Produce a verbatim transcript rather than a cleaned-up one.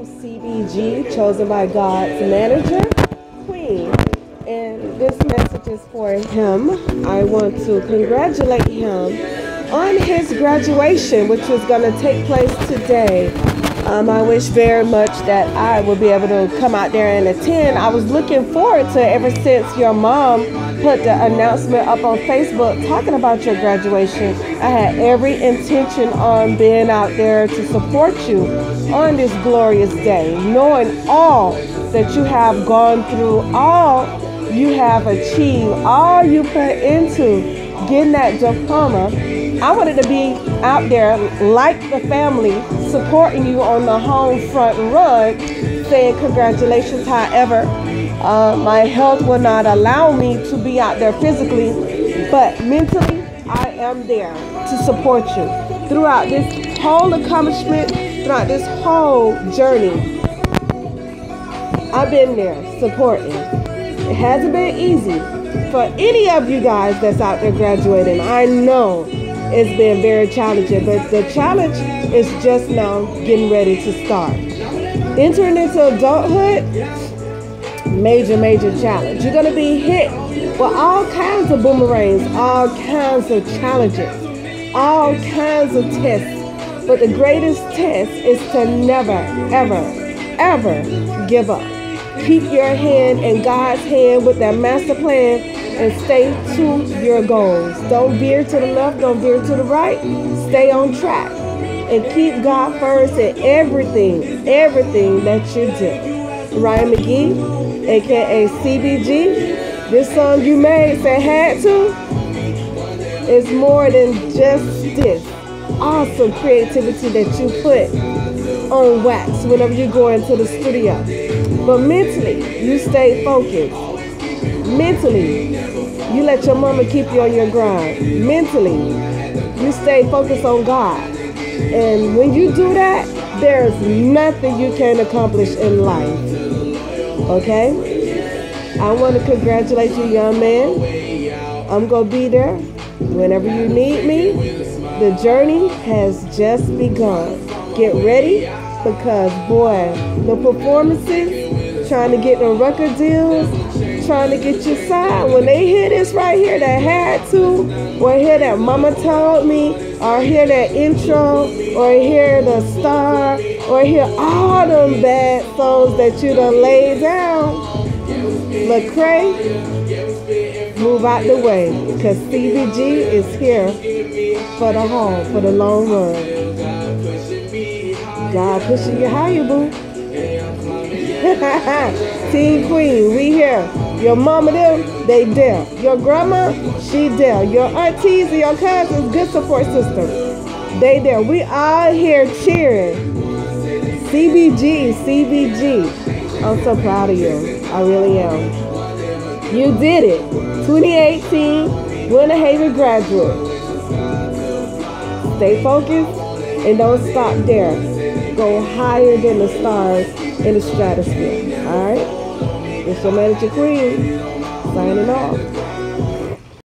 C B G, chosen by God's manager, Queen. And this message is for him. I want to congratulate him on his graduation, which is going to take place today. Um, I wish very much that I would be able to come out there and attend. I was looking forward to it ever since your mom put the announcement up on Facebook talking about your graduation. I had every intention on being out there to support you on this glorious day, knowing all that you have gone through, all you have achieved, all you put into getting that diploma. I wanted to be out there like the family, supporting you on the home front run, saying congratulations. However, uh, my health will not allow me to be out there physically, but mentally I am there to support you throughout this whole accomplishment, throughout this whole journey. I've been there supporting. It hasn't been easy for any of you guys that's out there graduating. I know it's been very challenging, but the challenge is just now getting ready to start. Entering into adulthood, major, major challenge. You're going to be hit with all kinds of boomerangs, all kinds of challenges, all kinds of tests. But the greatest test is to never, ever, ever give up. Keep your hand in God's hand with that master plan and stay to your goals. Don't veer to the left, don't veer to the right. Stay on track and keep God first in everything, everything that you do. Ryan McGee, aka C B G, this song you made, say had to, is more than just this awesome creativity that you put on wax whenever you go into the studio. But mentally, you stay focused. Mentally, you let your mama keep you on your grind. Mentally, you stay focused on God. And when you do that, there's nothing you can accomplish in life. Okay? I want to congratulate you, young man. I'm going to be there whenever you need me. The journey has just begun. Get ready, because, boy, the performances, trying to get the record deals, trying to get you signed, when they hear this right here, that had to, or hear that mama told me, or hear that intro, or hear the star, or hear all them bad songs that you done laid down, Lecrae, move out the way, because C B G is here for the haul, for the long run. God pushing you higher, boo. Team Queen, we here. Your mama them, they there. Your grandma, she there. Your aunties and your cousins, good support system, they there. We all here cheering. C B G, C B G. I'm so proud of you. I really am. You did it. twenty eighteen, Winter Haven graduate. Stay focused and don't stop there. Go higher than the stars in the stratosphere. All right? It's your manager, Queen, signing off.